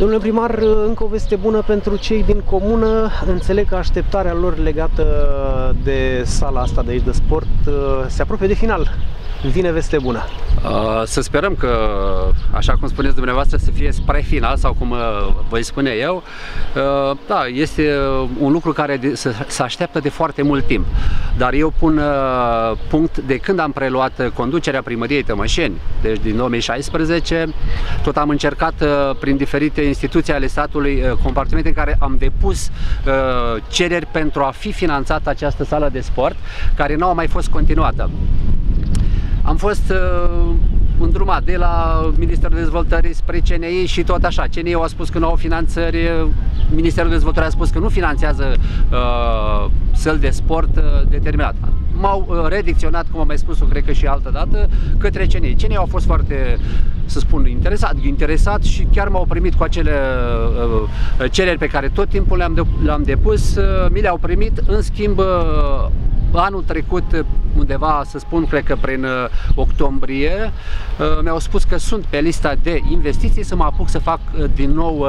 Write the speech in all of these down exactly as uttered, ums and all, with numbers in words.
Domnule primar, încă o veste bună pentru cei din comună. Înțeleg că așteptarea lor legată de sala asta de aici de sport se apropie de final. Vine veste bună. Să sperăm că, așa cum spuneți dumneavoastră, să fie spre final, sau cum voi spune eu. Da, este un lucru care se așteaptă de foarte mult timp. Dar eu pun punct de când am preluat conducerea primăriei Tămășeni, deci din două mii șaisprezece, tot am încercat prin diferite instituții ale statului, compartimente în care am depus cereri pentru a fi finanțată această sală de sport, care nu a mai fost continuată. Am fost uh, îndrumat de la Ministerul Dezvoltării spre C N I și tot așa. C N I a spus că nu au finanțări, Ministerul Dezvoltării a spus că nu finanțează uh, săli de sport uh, determinat. M-au uh, redicționat, cum am mai spus-o, cred că și altă dată, către C N I. C N I au fost foarte, să spun, interesat, interesat și chiar m-au primit cu acele uh, cereri pe care tot timpul le-am de, le-am depus, uh, mi le-au primit, în schimb uh, anul trecut, undeva, să spun, cred că prin octombrie, mi-au spus că sunt pe lista de investiții, să mă apuc să fac din nou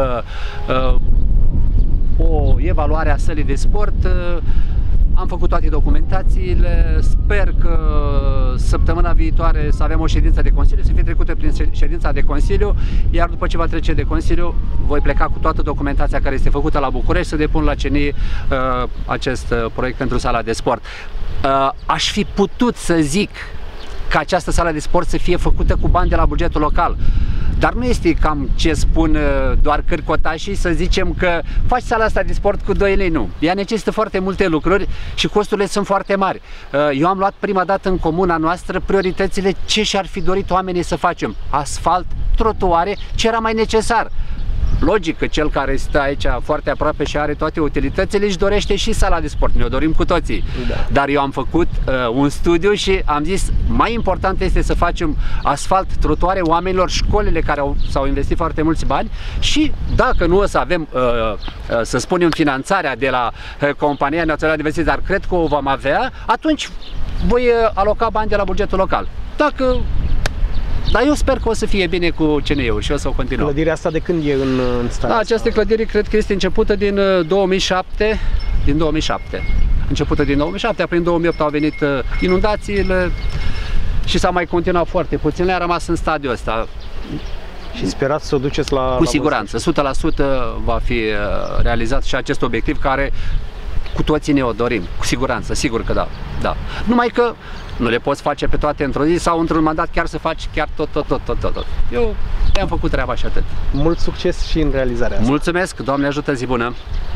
o evaluare a sălii de sport. Am făcut toate documentațiile, sper că săptămâna viitoare să avem o ședință de Consiliu, să fie trecută prin ședința de Consiliu, iar după ce va trece de Consiliu, voi pleca cu toată documentația care este făcută la București să depun la C N I uh, acest uh, proiect pentru sala de sport. Uh, aș fi putut să zic că această sală de sport să fie făcută cu bani de la bugetul local. Dar nu este cam ce spun doar cârcotașii, să zicem că faci sala asta de sport cu doi lei, nu. Ea necesită foarte multe lucruri și costurile sunt foarte mari. Eu am luat prima dată în comuna noastră prioritățile ce și-ar fi dorit oamenii să facem. Asfalt, trotuare, ce era mai necesar. Logic că cel care stă aici foarte aproape și are toate utilitățile își dorește și sala de sport, ne-o dorim cu toții. Da. Dar eu am făcut uh, un studiu și am zis, mai important este să facem asfalt, trotuare oamenilor, școlile care s-au investit foarte mulți bani și dacă nu o să avem, uh, uh, să spunem, finanțarea de la uh, Compania Națională de Investiții, dar cred că o vom avea, atunci voi uh, aloca bani de la bugetul local. Dacă Dar eu sper că o să fie bine cu C N I-ul și o să o continuăm. Clădirea asta de când e în, în stare? Da, această clădire cred că este începută din două mii șapte, din două mii șapte. Începută din două mii șapte, prin două mii opt au venit inundațiile și s-a mai continuat foarte puțin, le-a rămas în stadiul ăsta. Și sperați să o duceți la... Cu siguranță, o sută la sută va fi realizat și acest obiectiv care cu toții ne-o dorim, cu siguranță, sigur că da, da. Numai că nu le poți face pe toate într-o zi sau într-un mandat chiar să faci chiar tot, tot, tot, tot, tot. Eu le-am făcut treaba și atât. Mult succes și în realizarea asta. Mulțumesc, Doamne ajută, zi bună!